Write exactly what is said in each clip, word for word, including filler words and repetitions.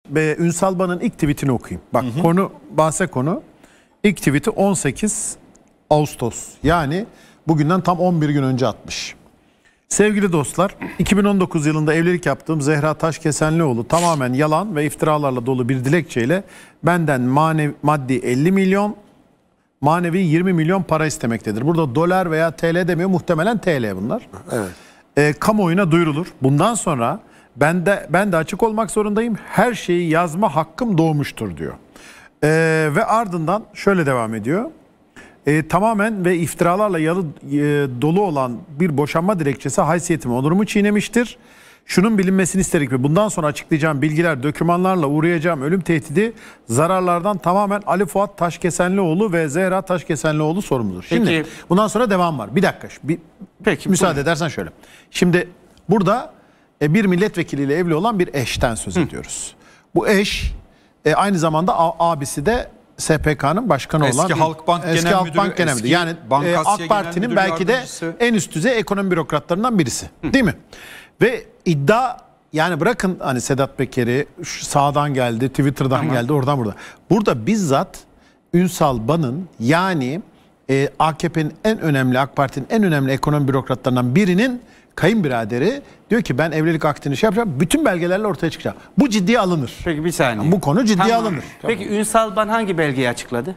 e, Ünsal Ban'ın ilk tweetini okuyayım. Bak, hı hı. konu, bahse konu. İlk tweeti on sekiz Ağustos. Yani bugünden tam on bir gün önce atmış. Sevgili dostlar, iki bin on dokuz yılında evlilik yaptığım Zehra Taşkesenlioğlu tamamen yalan ve iftiralarla dolu bir dilekçeyle benden manevi, maddi elli milyon, manevi yirmi milyon para istemektedir. Burada dolar veya T L demiyor, muhtemelen T L bunlar. Evet. E, kamuoyuna duyurulur. Bundan sonra ben de ben de açık olmak zorundayım. Her şeyi yazma hakkım doğmuştur diyor. E, ve ardından şöyle devam ediyor. E, tamamen ve iftiralarla yalı, e, dolu olan bir boşanma dilekçesi haysiyetimi, onurumu çiğnemiştir. Şunun bilinmesini isterik ve bundan sonra açıklayacağım bilgiler, dokümanlarla uğrayacağım ölüm tehdidi, zararlardan tamamen Ali Fuat Taşkesenlioğlu ve Zehra Taşkesenlioğlu sorumludur. Şimdi peki, bundan sonra devam var. Bir dakika. Bir, peki, müsaade buyurun. edersen şöyle. Şimdi burada e, bir milletvekiliyle evli olan bir eşten söz Hı. ediyoruz. Bu eş e, aynı zamanda abisi de S P K'nın başkanı eski olan Halkbank eski Genel Halkbank Müdürü, Genel Müdürü. Yani e, AK Parti'nin belki de en üst düzey ekonomi bürokratlarından birisi. Hı. Değil mi? Ve iddia, yani bırakın hani Sedat Peker'i, sağdan geldi, Twitter'dan tamam. geldi, oradan burada. Burada bizzat Ünsal Ban'ın, yani e, A K P'nin en önemli, AK Parti'nin en önemli ekonomi bürokratlarından birinin kayınbiraderi diyor ki ben evlilik akdini şey yapacağım, bütün belgelerle ortaya çıkacağım. Bu ciddiye alınır. Peki bir saniye. Yani bu konu ciddiye tamam. alınır. Peki tamam. Ünsal Ban hangi belgeyi açıkladı?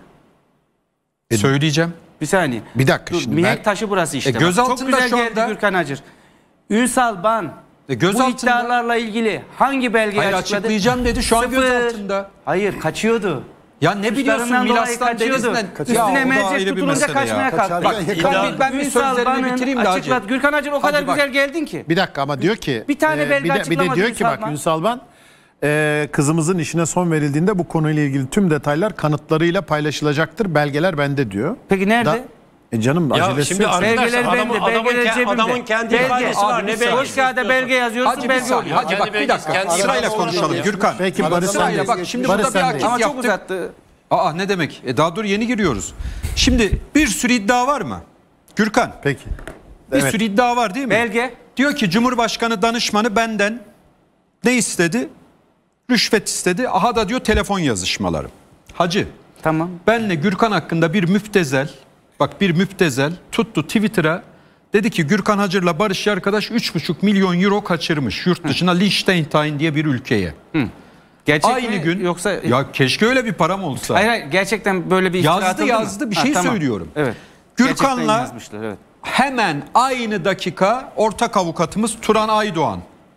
E, Söyleyeceğim. Bir saniye. Bir dakika Dur, şimdi. Mihenk ben... taşı burası işte. E, göz Bak, altında çok güzel şu geldi anda... Gürkan Acır. Ünsal Ban e, göz bu altında... iddialarla ilgili hangi belgeyi Hayır, açıkladı? açıklayacağım dedi, şu an Sıfır. göz altında. Hayır, kaçıyordu. Ya ne biliyorsun Milas'tan, Deniz'den? Üstüne mercek tutulunca kaçmaya kalktı. Bak, ben, ben bir sözlerimi bitireyim de Hacı. Gürkan Acır o kadar güzel geldin ki. Bir dakika ama diyor ki. Bir tane belge e, bir, de, bir de diyor ki bak Ünsal Ban, e, kızımızın işine son verildiğinde bu konuyla ilgili tüm detaylar kanıtlarıyla paylaşılacaktır. Belgeler bende diyor. Peki nerede? Da, e canım ya acelesi şimdi yok. Belgeler adamın, bende, adamın, belgeler adamın, cebimde. adamın kendi belge. ifadesi var. Ne belgesi? Boş kağıda belge yazıyorsun, Hacı, belge oluyor. Hacı bak bir dakika. Sırayla konuşalım Gürkan. Peki Barış sırayla bak şimdi Barış burada bir akit Ama çok yaptık. uzattı. Aa ne demek? E daha dur yeni giriyoruz. Şimdi bir sürü iddia var mı? Gürkan. Peki. Bir Evet. sürü iddia var değil mi? Belge. Diyor ki Cumhurbaşkanı danışmanı benden ne istedi? Rüşvet istedi. Aha da diyor telefon yazışmaları. Hacı. Tamam. Benle Gürkan hakkında bir müptezel, bak bir müptezel tuttu Twitter'a, dedi ki Gürkan Hacır'la Barış arkadaş üç buçuk milyon euro kaçırmış yurt dışına, Liechtenstein diye bir ülkeye. Hı. Gerçek Aynı mi? gün Yoksa ya keşke öyle bir param olsa. Hayır, hayır gerçekten böyle bir iftira yazdı yazdı bir ha, şey tamam. söylüyorum. Evet. Gürkan'la evet. hemen aynı dakika ortak avukatımız Turan Aydoğan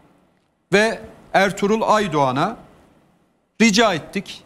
ve Ertuğrul Aydoğan'a rica ettik.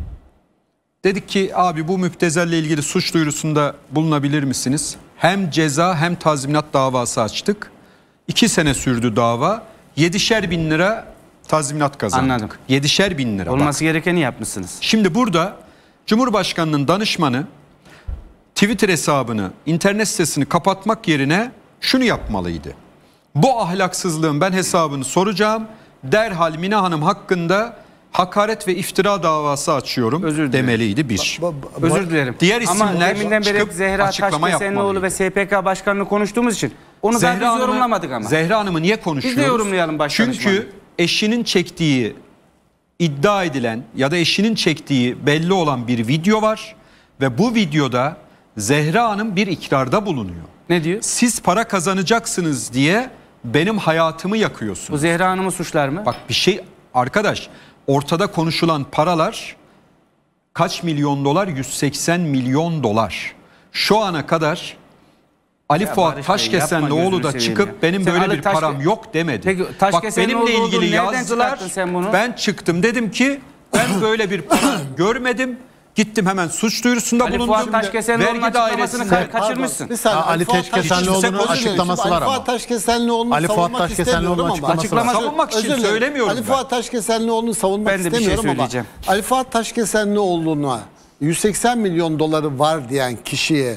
Dedik ki abi bu müptezelle ilgili suç duyurusunda bulunabilir misiniz? Hem ceza hem tazminat davası açtık. İki sene sürdü dava. Yedişer bin lira tazminat kazandık. Anladım. Yedişer bin lira. Olması bak. gerekeni yapmışsınız. Şimdi burada Cumhurbaşkanı'nın danışmanı Twitter hesabını, internet sitesini kapatmak yerine şunu yapmalıydı. Bu ahlaksızlığın ben hesabını soracağım. Derhal Mine Hanım hakkında hakaret ve iftira davası açıyorum Özür demeliydi bir. Ba, ba, ba, Özür dilerim. Diğer isimler ama deminden beri Zehra Taşkesenlioğlu ve S P K Başkanı'nı konuştuğumuz için onu Zehra da biz yorumlamadık ama. Zehra Hanım'ı niye konuşuyoruz? Biz de yorumlayalım başkanım. Çünkü eşinin çektiği, iddia edilen ya da eşinin çektiği belli olan bir video var ve bu videoda Zehra Hanım bir ikrarda bulunuyor. Ne diyor? Siz para kazanacaksınız diye benim hayatımı yakıyorsunuz. Bu Zehra Hanım'ı suçlar mı? Bak bir şey arkadaş, ortada konuşulan paralar kaç milyon dolar? yüz seksen milyon dolar. Şu ana kadar Ali ya Fuat Taşkesenlioğlu da çıkıp ya. benim sen böyle Ali bir Taşke... param yok demedi. Peki, bak benimle ilgili yazdılar. Sen bunu? Ben çıktım dedim ki ben böyle bir para görmedim. Gittim hemen suç duyurusunda Ali bulundum. Fuat Taşkesenlioğlu'nun açıklamasını ka kaçırmışsın. Bir saniye, Ali Taşkesenlioğlu'nun açıklaması var ama. Ali Fuat Taşkesenlioğlu'nu savunmak istemiyorum ama. Açıklaması savunmak için söylemiyorum. Ali Fuat Taşkesenlioğlu'nu savunmak istemiyorum ama. Ali Fuat Taşkesenlioğlu'na yüz seksen milyon doları var diyen kişiye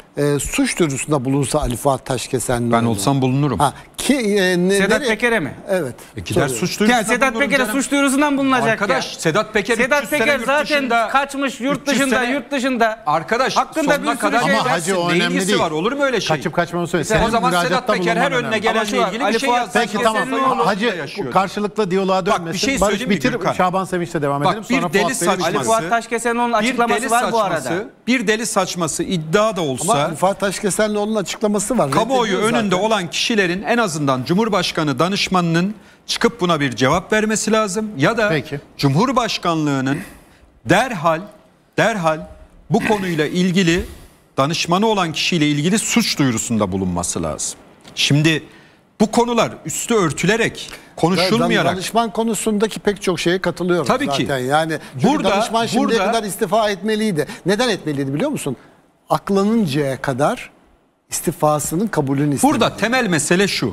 e, suç duyurusunda bulunsa Ali Fuat Taşkesenlioğlu. Ben olsam bulunurum. Ha, ki, e, ne, Sedat nereye- Peker'e mi? Evet. E gider Soruyorum. suç duyurusuna Ya Sedat bulunurum Peker'e canım. suç duyurusundan bulunacak Arkadaş ya. Sedat Peker Sedat üç yüz sene Peker yurt zaten dışında, kaçmış yurt üç yüz dışında sene- yurt dışında. Arkadaş Hakkında sonuna bir sürü kadar şey Ama var. hacı o ne önemli ilgisi değil. var? Olur mu öyle şey? Kaçıp kaçmamı söyle. O Senin zaman Sedat müracaatta Peker her bulunman önüne önemli. gelenle Ama şu var, ilgili Ali bir şey Fuat yazsın. Peki Taşkesenlioğlu- tamam. Taşkesenlioğlu Hacı yaşıyordu. karşılıklı diyaloğa Bak, dönmesin. bir şey Barış söyleyeyim mi bitir. Gürkan? Şaban Sevinç'le devam Bak, edelim. bir Sonra deli Fuat Bey'le saçması- Ali bitiririz. Fuat Taşkesenlioğlu'nun Bir açıklaması deli var bu saçması, arada. bir deli saçması iddia da Ama olsa Ali Fuat Taşkesenlioğlu'nun açıklaması var. kamuoyu Reddediyor önünde zaten. olan kişilerin en azından Cumhurbaşkanı danışmanının çıkıp buna bir cevap vermesi lazım. Ya da Peki. Cumhurbaşkanlığının derhal derhal bu konuyla ilgili danışmanı olan kişiyle ilgili suç duyurusunda bulunması lazım. Şimdi bu konular üstü örtülerek, konuşulmayarak. Danışman konusundaki pek çok şeye katılıyorum Tabii ki. zaten. Yani çünkü Burada- danışman şimdiye burada- kadar istifa etmeliydi. Neden etmeliydi biliyor musun? Aklanıncaya kadar istifasının kabulünü istemedi. Burada temel mesele şu.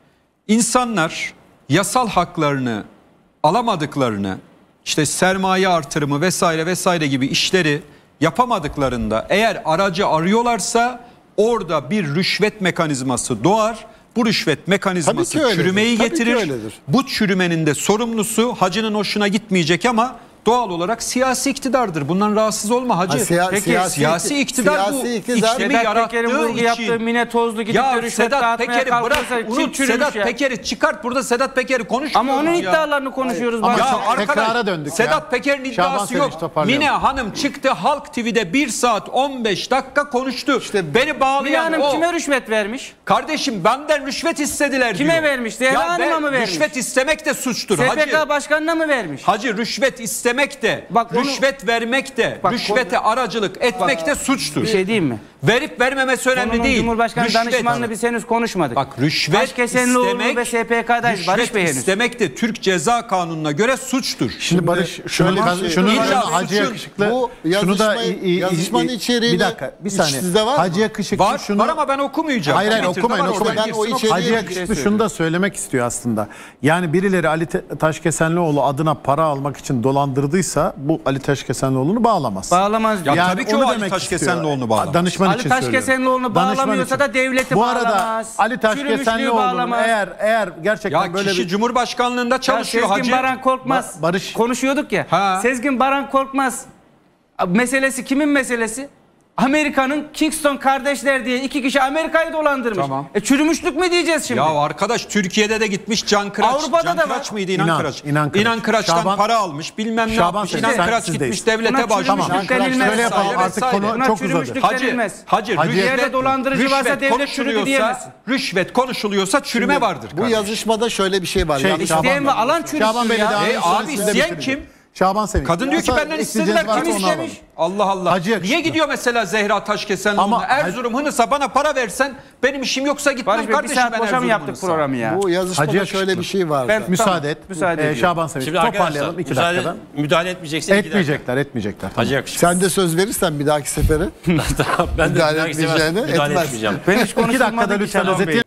İnsanlar yasal haklarını alamadıklarını, işte sermaye artırımı vesaire vesaire gibi işleri yapamadıklarında eğer aracı arıyorlarsa orada bir rüşvet mekanizması doğar. Bu rüşvet Tabii mekanizması ki öyledir. çürümeyi Tabii ki getirir. öyledir. Bu çürümenin de sorumlusu hacının hoşuna gitmeyecek ama doğal olarak siyasi iktidardır. Bundan rahatsız olma hacı. Ha, siya- Peki, siyasi- siyasi, iktidar bu. siyasi iktidar- İklimi Sedat Peker'in yarattığı vurgu yaptığı için. Mine Tozlu gidip Ya de rüşvet Sedat dağıtmaya Peker'i bırak, kalkırsa kim unut çürümüş Sedat ya? Peker'i çıkart, burada Sedat Peker'i konuşmuyoruz Ama onun ya. iddialarını konuşuyoruz. Ama bak. Ya şu- arkadaş, tekrara döndük Sedat ya. Peker'in Şaban iddiası Sevinç, yok. toparlayalım. Mine Hanım çıktı Halk T V'de bir saat on beş dakika konuştu. İşte Beni Mine bağlayan Hanım o. kime rüşvet vermiş? Kardeşim benden rüşvet istediler Kime diyor. vermiş? Zehra Ya Hanım'a ben- mı vermiş? Rüşvet istemek de suçtur S P K hacı. başkanına mı vermiş? Hacı rüşvet istemek de, Bak onu- rüşvet vermek de, Bak rüşvete aracılık etmek de suçtur. Bir şey diyeyim mi? Verip vermemesi önemli Konunun değil. Cumhurbaşkanı Rüşvet- danışmanla biz henüz konuşmadık. Bak rüşvet Taşkesenlioğlu istemek ve S P K'dayız rüşvet Barış Bey henüz. istemek de Türk Ceza Kanunu'na göre suçtur. Şimdi Barış şöyle Tamam, şunu, şey- şunu İlla Hacı suçun- Yakışıklı bu şunu da yazışmayı- i- i- yazışmanın i- içeriğini bir dakika bir saniye. sizde var mı? Hacı Yakışıklı Var, şunu var ama ben okumayacağım. Hayır hayır Twitter'da okumayın var, oradan okumayın. Ben o girsin, içeriği- Hacı bir Yakışıklı şey şunu da söylemek istiyor aslında. Yani birileri Ali Te- Taşkesenlioğlu adına para almak için dolandırdıysa bu Ali Taşkesenlioğlu'nu bağlamaz. Bağlamaz diyor. Ya tabii ki onu o Ali demek Taşkesenlioğlu'nu istiyor. bağlamaz. Danışman Ali için Taşkesenlioğlu'nu söylüyorum. Danışman bağlamıyorsa için. da devleti Bu arada bağlamaz. Ali Çürümüşlüğü Taşkesenlioğlu'nun bağlamaz. eğer eğer gerçekten Ya böyle kişi bir Cumhurbaşkanlığında Ya çalışıyor Sezgin hacı. Baran Korkmaz. Ba- Barış- Konuşuyorduk ya. Ha. Sezgin Baran Korkmaz meselesi kimin meselesi? Amerika'nın Kingston kardeşler diye iki kişi Amerika'yı dolandırmış. Tamam. E çürümüşlük mü diyeceğiz şimdi? Ya arkadaş Türkiye'de de gitmiş Can Kıraç. Avrupa'da Can da Kıraç var. mıydı? İnan, İnan, Kıraç. İnan Kıraç. İnan Kıraç'tan Şaban- para almış. Bilmem ne Şaban yapmış. sen- İnan sen- Kıraç sizdeyiz. gitmiş devlete Buna başvurmuş. çürümüşlük Tamam. denilmez. Şöyle yapalım, Vesaire, artık vesaire. konu Buna çok uzadı. çürümüşlük Hacı, denilmez. hacı, Hacı- Bir yerde dolandırıcı varsa devlet çürüdü diyemezsin. konuşuluyorsa, rüşvet konuşuluyorsa çürüme vardır. Bu kardeşim. yazışmada şöyle bir şey var. Şey, Yanlış Şaban İsteyen ve Bey. alan çürüsün Şaban Bey'le ya. devam E, edelim, abi, siz de isteyen bitirin. kim? Şaban Sevinç. Kadın diyor ki Yasa benden isteyeceğiz istediler. varsa Kim onu istemiş? alalım. Allah Allah. Hacı Yakışıklı. Niye gidiyor mesela Zehra Taşkesenlioğlu'na? Ama- Erzurum Hınıs'a bana para versen benim işim yoksa gitmem Barış Bey bir kardeşim saat ben boşa mı Erzurum yaptık Hınıs'a. programı ya? Bu yazışmada Hacı şöyle Yakışıklı. bir şey var. Ben- Müsaade Tamam, et. müsaade Ee, ediyorum. Şaban Sevinç. Şimdi arkadaşlar Toparlayalım iki müdahale, dakikada. müdahale etmeyeceksin. iki dakika. Etmeyecekler, etmeyecekler. Tamam. Hacı Yakışıklı. Sen de söz verirsen bir dahaki sefere Tamam, ben de müdahale müdahale etmeyeceğine müdahale etmez. etmeyeceğim. Ben hiç İki dakikada konuşulmadı ki lütfen Şaban Bey. özetin.